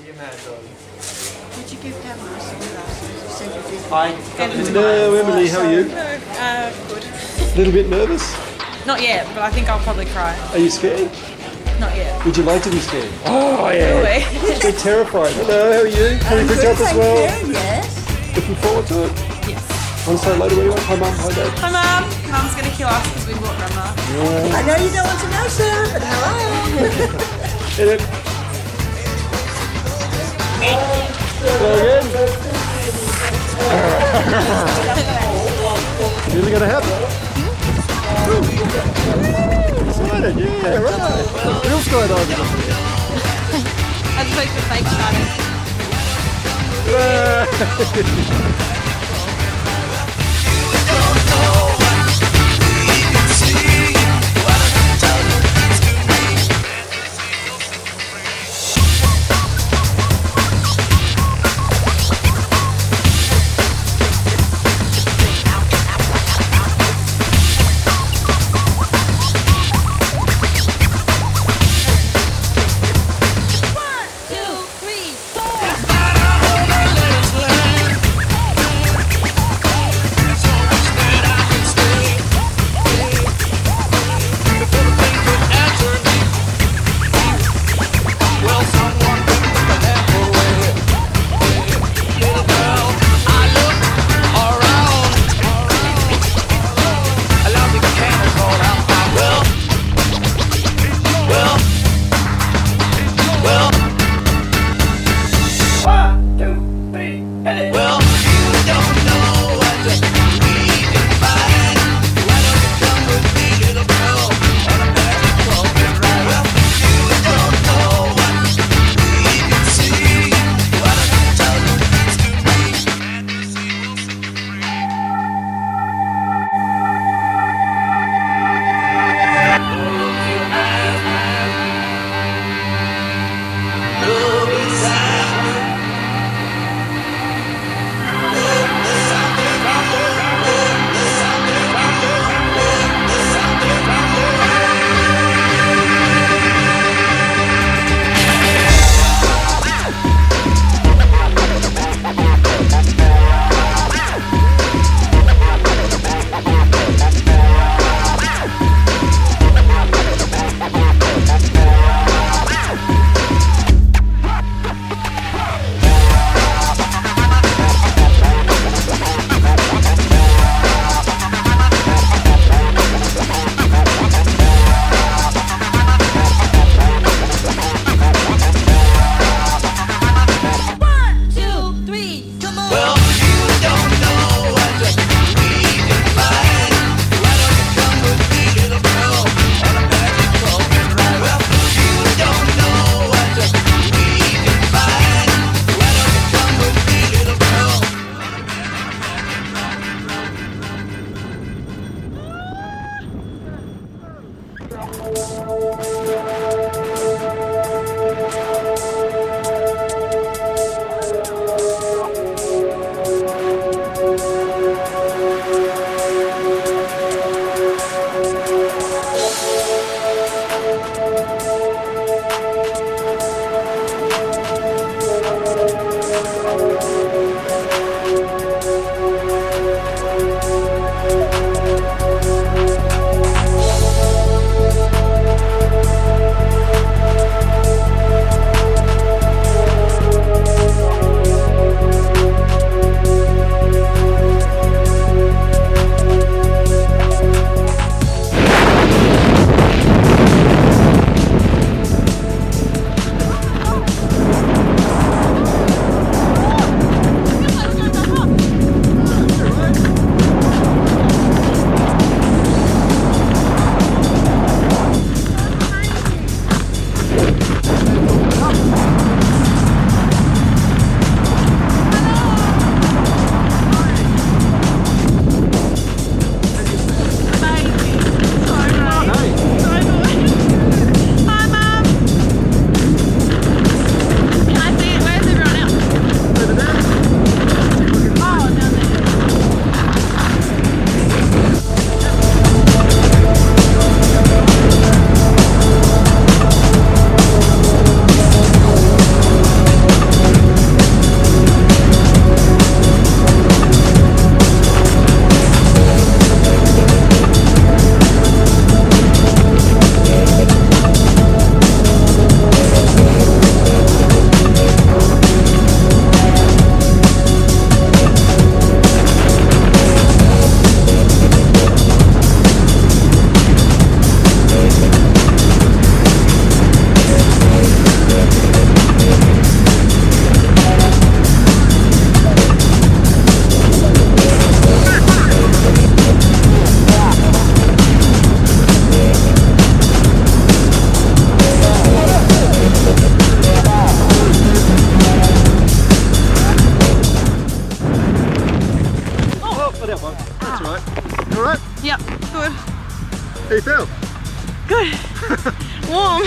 your hands on. Did you give Dad my sunglasses? You said you did. Hello, Emily, how are you? Good. A little bit nervous? Not yet, but I think I'll probably cry. Are you scared? Not yet. Would you like to be scared? Oh, yeah. Really? You're terrified. Hello, how are you? Having a good job as well? Yes. Looking forward to it? Yes. Want to say hello to anyone? Hi, Mum. Hi, Dad. Hi, Mum. Mum's going to kill us because we bought Grandma. Yeah. I know you don't want to know, Sarah, but hello. Hello. Hello again. Really going to happen? Excited, yeah, right. Real skydiving. As opposed to fake starting.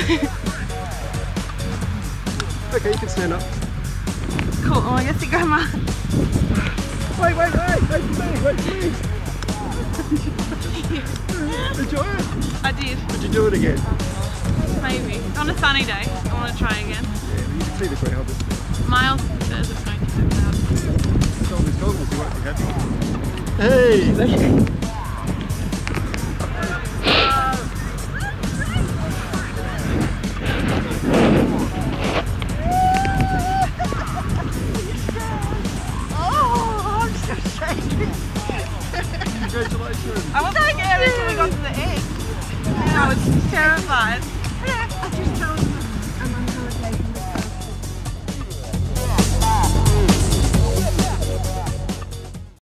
Okay, you can stand up. Cool. Oh, I guess you grandma. Wait for me. Enjoy it. I did. Would you do it again? Maybe. On a sunny day. I want to try again. Yeah, you can see the ground. Miles says it's going to work out. Tell him his goggles, he won't be happy. Hey! Congratulations! I wasn't scared until we got to the edge. I was terrified.